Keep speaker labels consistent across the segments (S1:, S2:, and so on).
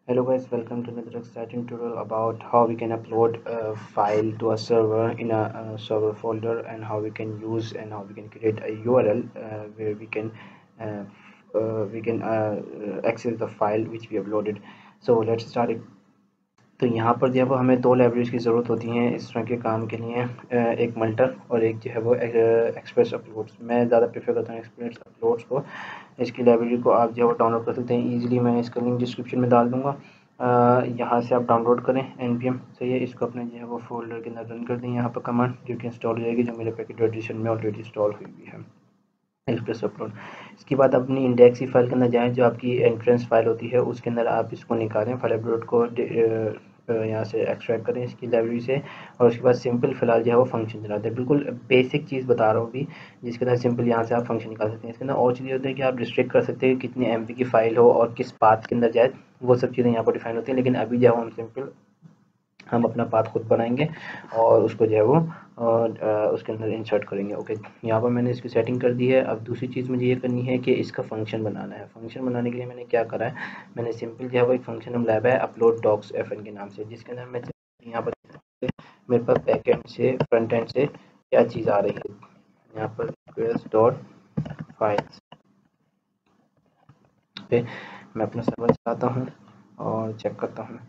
S1: Hello guys, welcome to another exciting tutorial about how we can upload a file to a server in a server folder, and how we can use and how we can create a URL where uh, we can access the file which we uploaded. So let's start it. तो यहाँ पर जो है वो हमें दो libraries की ज़रूरत होती हैं इस तरह के काम के लिए, एक मल्टर और एक जो है वो एक्सप्रेस अपलोड्स। मैं ज़्यादा प्रेफर करता हूँ एक्सप्रेस अपलोड्स को। इसकी लाइब्रेरी को आप जो है वो डाउनलोड कर सकते हैं ईजिली। मैं इसका लिंक डिस्क्रिप्शन में डाल दूँगा। यहाँ से आप डाउनलोड करें npm। सही है, इसको अपने जो है वो फोल्डर के अंदर रन कर दें। यहाँ पर कमांड जो कि इंस्टॉल हो जाएगी, जो मेरे पैकेट एडिशन में ऑलरेडी इंस्टॉल हुई हुई है, एक्सप्रेस अपलोड। इसके बाद अपनी इंडेक्स की फाइल के अंदर जाएँ, जो आपकी एंट्रेंस फाइल होती है उसके अंदर आप इसको निकालें, फाइल अपलोड को यहाँ से एक्सट्रैक्ट करें इसकी लाइब्रेरी से। और उसके बाद सिंपल फिलहाल जो है वो फंक्शन चलाते हैं। बिल्कुल बेसिक चीज़ बता रहा हूँ अभी, जिसके अंदर सिंपल यहाँ से आप फंक्शन निकाल सकते हैं। इसके अंदर और चीज़ें होती है कि आप रिस्ट्रिक्ट कर सकते हैं कितनी MB की फ़ाइल हो और किस पाथ के अंदर जाए, वो सब चीज़ें यहाँ पर डिफाइन होती हैं। लेकिन अभी जो है हम सिंपल हम अपना पाथ खुद बनाएंगे और उसको जो है वो उसके अंदर इंसर्ट करेंगे। ओके, यहाँ पर मैंने इसकी सेटिंग कर दी है। अब दूसरी चीज़ मुझे ये करनी है कि इसका फंक्शन बनाना है। फंक्शन बनाने के लिए मैंने क्या करा है, मैंने सिंपल जो है वो एक फंक्शन हम लाया है अपलोड डॉक्स FN के नाम से, जिसके अंदर मैं यहाँ पर मेरे पास बैक एंड से फ्रंट एंड से क्या चीज़ आ रही है। यहाँ पर रिक्वेस्ट डॉट फाइल्स पे मैं अपना सर्वर चलाता हूँ और चेक करता हूँ।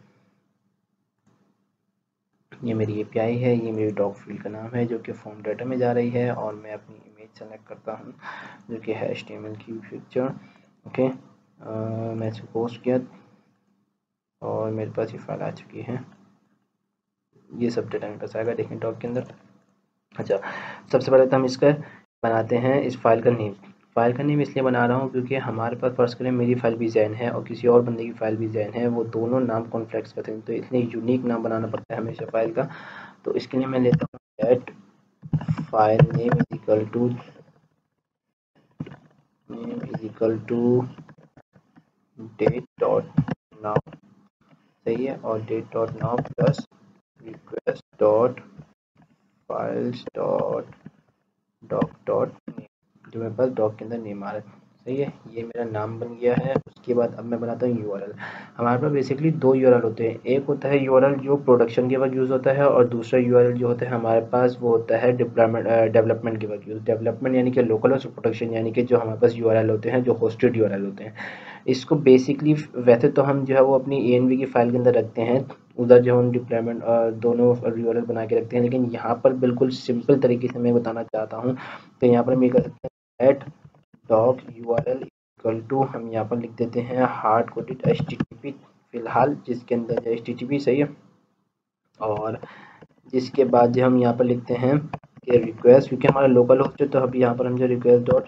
S1: ये मेरी API है, ये मेरी डॉक फील्ड का नाम है जो कि फॉर्म डाटा में जा रही है, और मैं अपनी इमेज सेलेक्ट करता हूँ जो कि है HTML की पिक्चर। ओके, मैं इसको पोस्ट किया और मेरे पास ये फाइल आ चुकी है। ये सब डाटा मेरे पास आएगा, देखें डॉक के अंदर। अच्छा, सबसे पहले तो हम इसका बनाते हैं इस फाइल का नेम। फाइल का नेम इसलिए बना रहा हूँ क्योंकि हमारे पास फर्स्ट करें मेरी फाइल भी जैन है और किसी और बंदे की फाइल भी जैन है, वो दोनों नाम कॉन्फ्लिक्ट करते हैं, तो इसलिए यूनिक नाम बनाना पड़ता है हमेशा फाइल का। तो इसके लिए मैं लेता हूँ get file name is equal to date dot now. सही है, और date dot now plus request dot files dot doc dot name, जो मेरे पास डॉक के अंदर नेम आ रहा है। सही है, ये मेरा नाम बन गया है। उसके बाद अब मैं बनाता हूँ URL। हमारे पास बेसिकली दो URL होते हैं, एक होता है URL जो प्रोडक्शन के वक्त यूज़ होता है, और दूसरा URL जो होता है हमारे पास वो होता है डिप्लॉयमेंट डेवलपमेंट के वक्त यूज़। डेवलपमेंट यानी कि लोकल होस्ट, प्रोडक्शन यानी कि जो हमारे पास URL होते हैं जो होस्टेड URL होते हैं। इसको बेसिकली वैसे तो हम जो है वो अपनी ANV की फाइल के अंदर रखते हैं, उधर जो हम डिप्लॉयमेंट दोनों URL बना के रखते हैं, लेकिन यहाँ पर बिल्कुल सिंपल तरीके से मैं बताना चाहता हूँ। तो यहाँ पर मैं कर सकते हैं at doc URL equal to, हम यहाँ पर लिख देते हैं हार्ड कोडेड HTTP फिलहाल, जिसके अंदर है HTTP। सही है, और जिसके बाद जो हम यहाँ पर लिखते हैं कि रिक्वेस्ट, क्योंकि हमारा लोकल होस्ट है तो अभी यहाँ पर हम जो request dot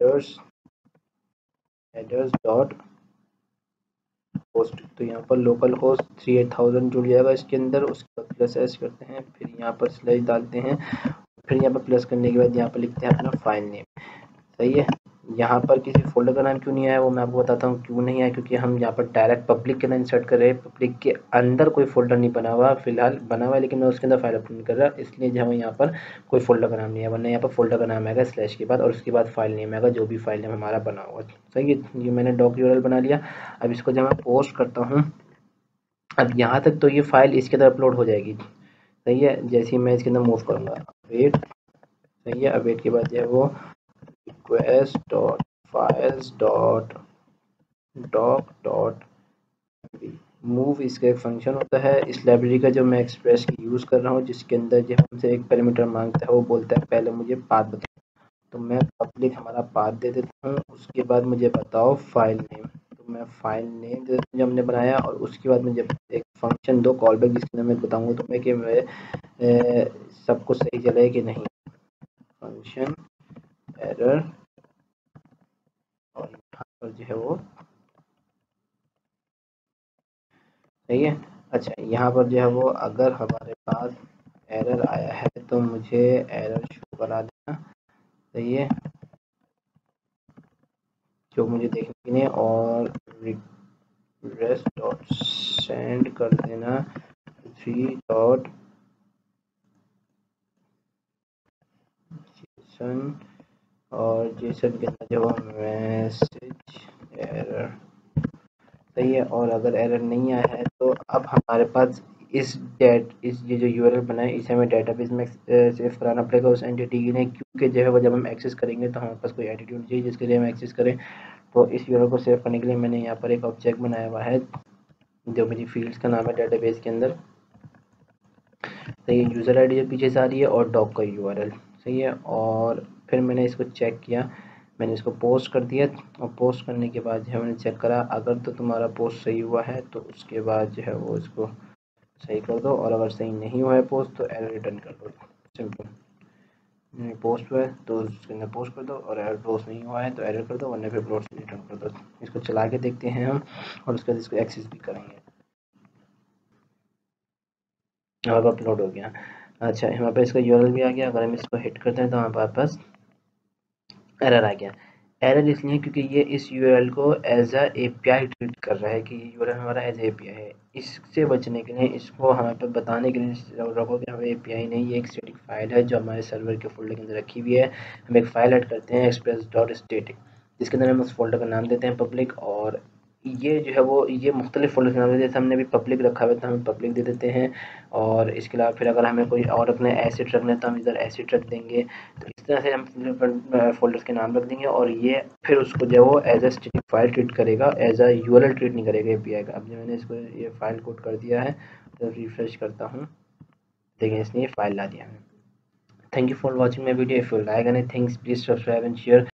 S1: headers dot host, तो यहाँ पर लोकल होस्ट 38,000 जुड़ जाएगा इसके अंदर। उसके बाद प्लस एस करते हैं, फिर यहाँ पर स्लैश डालते हैं, फिर यहाँ पर प्लस करने के बाद यहाँ पर लिखते हैं अपना फाइल नेम। सही है, यहाँ पर किसी फोल्डर का नाम क्यों नहीं आया वो मैं आपको बताता हूँ क्यों नहीं आया, क्योंकि हम यहाँ पर डायरेक्ट पब्लिक के अंदर इंसर्ट कर रहे हैं। पब्लिक के अंदर कोई फोल्डर नहीं बना हुआ, फिलहाल बना हुआ है लेकिन मैं उसके अंदर फाइल अपलोड कर रहा, इसलिए जो हमें यहाँ पर कोई फोल्डर का नाम नहीं है, वरना यहाँ पर फोल्डर का नाम आएगा स्लैश के बाद, और उसके बाद फाइल नेम आएगा जो भी फाइल नेम हमारा बना हुआ। सही है, ये मैंने डॉक URL बना लिया। अब इसको जब मैं पोस्ट करता हूँ, अब यहाँ तक तो ये फाइल इसके अंदर अपलोड हो जाएगी। सही है, जैसे ही मैं इसके अंदर मूव करूँगा वेट। सही है, अब वेट के बाद जो है वो request dot files dot doc dot move, इसका एक फंक्शन होता है इस लाइब्रेरी का जो मैं एक्सप्रेस की यूज़ कर रहा हूँ, जिसके अंदर जो हमसे एक पैरामीटर मांगता है, वो बोलता है पहले मुझे पाथ बताओ, तो मैं पब्लिक हमारा पाथ दे देता हूँ। उसके बाद मुझे बताओ फाइल नेम, तो मैं फाइल नेम दे देता हूँ जो हमने बनाया, और उसके बाद मुझे एक फंक्शन दो कॉल बैक, जिसके अंदर मैं बताऊँगा तुम्हें कि मैं सब कुछ सही चले कि नहीं। फंक्शन एरर, और यहाँ पर जो है वो सही है। अच्छा, यहाँ पर जो है वो अगर हमारे पास एरर आया है तो मुझे एरर शो करा देना। सही है, जो मुझे देखने के लिए, और रिक्वेस्ट डॉट सेंड कर देना 3 डॉट जेसन, और जेसन के अंदर जो मैसेज एरर। सही सही है। और अगर एरर नहीं आया है तो अब हमारे पास इस ये जो यूआरएल बनाए इसे हमें डेटाबेस में सेव कराना पड़ेगा उस एंटिटी के लिए, क्योंकि जो है वो जब हम एक्सेस करेंगे तो हमारे पास कोई एंटिटी होनी चाहिए जिसके लिए हम एक्सेस करें। तो इस यूआरएल को सेव करने के लिए मैंने यहाँ पर एक ऑब्जेक्ट बनाया हुआ है जो मेरी फील्ड्स का नाम है डेटाबेस के अंदर। तो ये यूज़र आईडी जो पीछे से आ रही है और डॉग का यूआरएल, सही है। और फिर मैंने इसको चेक किया, मैंने इसको पोस्ट कर दिया और पोस्ट करने के बाद जो है मैंने चेक करा, अगर तो तुम्हारा पोस्ट सही हुआ है तो उसके बाद जो है वो इसको सही कर दो, और अगर सही नहीं हुआ है पोस्ट तो एरर रिटर्न कर दो, सिंपल। पोस्ट हुआ है तो उसके अंदर पोस्ट कर दो, और एरर पोस्ट नहीं हुआ है तो एरर कर दो, वरना फिर पोस्ट रिटर्न कर दो। इसको चला के देखते हैं हम, और उसके बाद इसको एक्सेस भी करेंगे। अब अपलोड हो गया। अच्छा, हमारे पास इसका यूआरएल भी आ गया। अगर हम इसको हिट करते हैं तो हमारे पास एरर आ गया। एरर इसलिए क्योंकि ये इस यूआरएल को एज अ एपीआई ट्रीट कर रहा है कि ये यूआरएल हमारा एज एपीआई है। इससे बचने के लिए, इसको हमें पे बताने के लिए रखो कि हमें एपीआई नहीं, ये एक स्टैटिक फाइल है जो हमारे सर्वर के फोल्डर के अंदर रखी हुई है। हम एक फाइल ऐड करते हैं एक्सप्रेस डॉट स्टैटिक, जिसके अंदर हम उस फोल्डर का नाम देते हैं पब्लिक, और ये जो है वो ये मुख्तलिफ फोल्डर के नाम देते हैं। जैसे हमने भी पब्लिक रखा हुआ है तो हम पब्लिक दे देते हैं, और इसके अलावा फिर अगर हमें कोई और अपने एसिड रखना है तो हम इधर एसिड रख देंगे। तो इस तरह से हम फोल्डर्स के नाम रख देंगे, और ये फिर उसको जो है वो as a static file treat करेगा, एज अ यूआरएल ट्रीट नहीं करेगा एपीआई का। अब जो मैंने इसको ये फाइल कोड कर दिया है तो रिफ्रेश करता हूँ, देखिए इसने ये फाइल ला दिया है। Thank you for watching my video. If you like anything please subscribe and share.